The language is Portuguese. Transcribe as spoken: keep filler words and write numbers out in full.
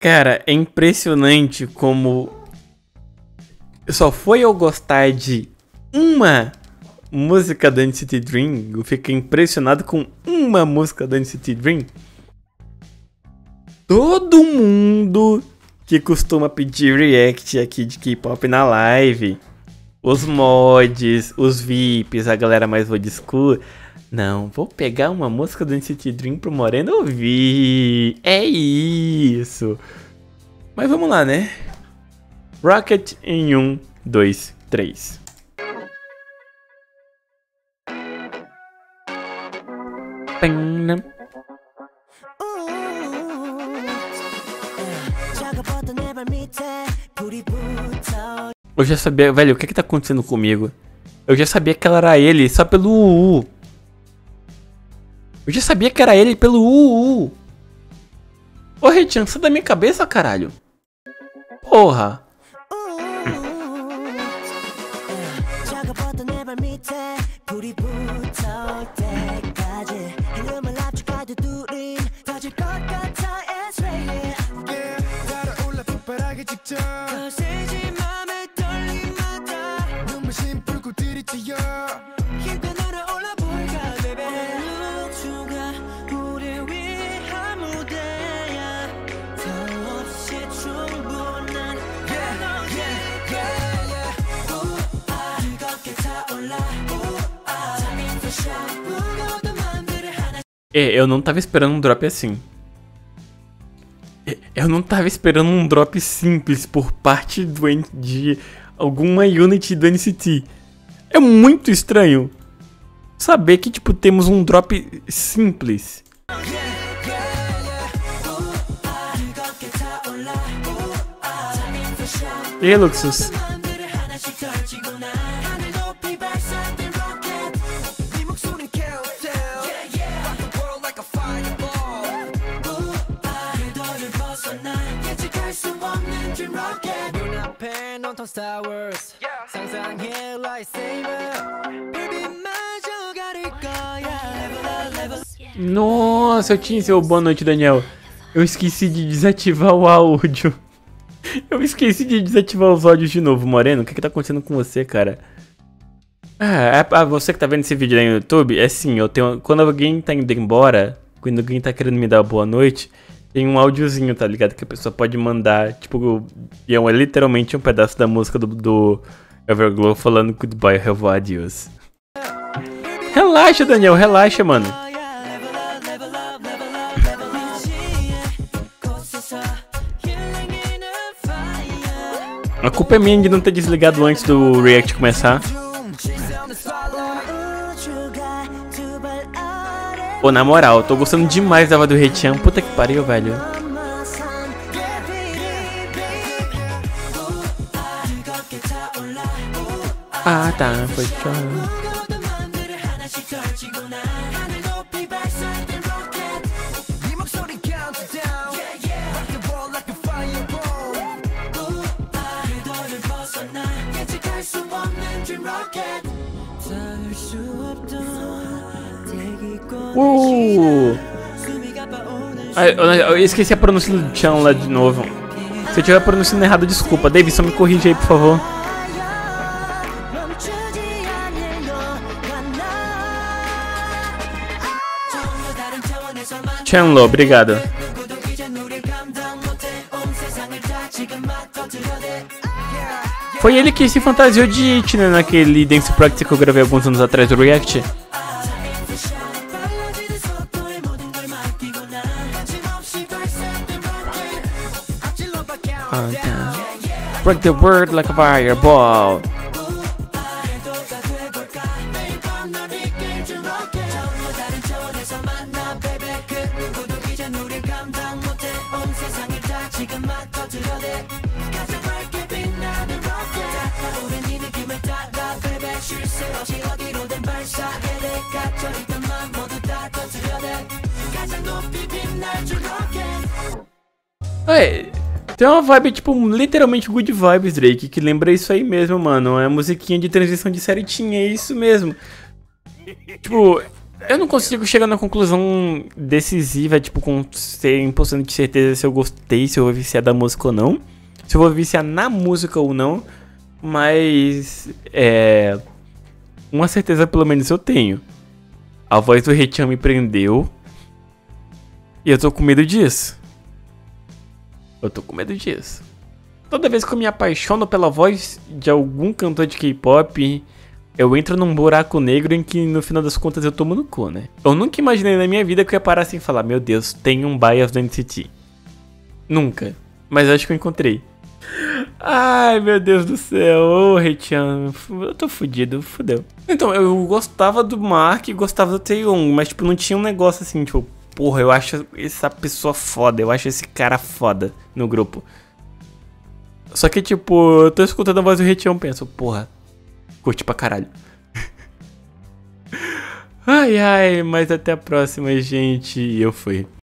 Cara, é impressionante como só foi eu gostar de uma música da N C T Dream, eu fiquei impressionado com uma música da N C T Dream. Todo mundo que costuma pedir react aqui de K-pop na live, os mods, os V I Ps, a galera mais old school, não, vou pegar uma música do N C T Dream pro Moreno ouvir. É isso. Mas vamos lá, né? Rocket em um, dois, três. Eu já sabia, velho, o que que tá acontecendo comigo? Eu já sabia que ela era ele só pelo U U. Eu já sabia que era ele pelo U U. Ô, Rechan, sai da minha cabeça, caralho. Porra. É, eu não tava esperando um drop assim. Eu não tava esperando um drop simples por parte do, de alguma unit do N C T. É muito estranho saber que, tipo, temos um drop simples. E aí, Luxus? Nossa, eu tinha seu boa noite, Daniel. Eu esqueci de desativar o áudio. Eu esqueci de desativar os áudios de novo, Moreno. O que que tá acontecendo com você, cara? Ah, ah, você que tá vendo esse vídeo aí no YouTube, é assim, eu tenho. Quando alguém tá indo embora, quando alguém tá querendo me dar boa noite, tem um áudiozinho, tá ligado? Que a pessoa pode mandar, tipo, e é literalmente um pedaço da música do, do Everglow falando goodbye, revoir, adios. Relaxa, Daniel, relaxa, mano. A culpa é minha de não ter desligado antes do react começar. Pô, na moral, tô gostando demais da voz do Rechan. Puta que pariu, velho. Ah, tá, foi tchau. Uh! Ah, eu, eu esqueci a pronúncia do Chan lá de novo. Se eu estiver pronunciando errado, desculpa. David, só me corrige aí, por favor. Chanlo, obrigado. Foi ele que se fantasiou de It, né, naquele Dance Practice que eu gravei alguns anos atrás do React. Oh, yeah. Break the word like a fireball. Ué, tem uma vibe, tipo, literalmente good vibes, Drake, que lembra isso aí mesmo, mano. É a musiquinha de transição de série tinha, é isso mesmo. Tipo, Eu não consigo chegar na conclusão decisiva, tipo, com cem por cento de certeza se eu gostei, se eu vou viciar da música ou não. Se eu vou viciar na música ou não. Mas, é... uma certeza pelo menos eu tenho. A voz do Rei-chan me prendeu. E eu tô com medo disso. Eu tô com medo disso. Toda vez que eu me apaixono pela voz de algum cantor de K-pop, eu entro num buraco negro em que no final das contas eu tomo no cu, né? Eu nunca imaginei na minha vida que eu ia parar assim e falar: meu Deus, tem um bias do N C T. Nunca. Mas acho que eu encontrei. Ai, meu Deus do céu. Ô, Rei-chan, eu tô fudido, fudeu. Então, eu gostava do Mark e gostava do Taeyong, mas tipo, não tinha um negócio assim, tipo, porra, eu acho essa pessoa foda, eu acho esse cara foda no grupo. Só que, tipo, eu tô escutando a voz do Rei-chan e penso, porra, curti pra caralho. Ai, ai, mas até a próxima, gente. E eu fui.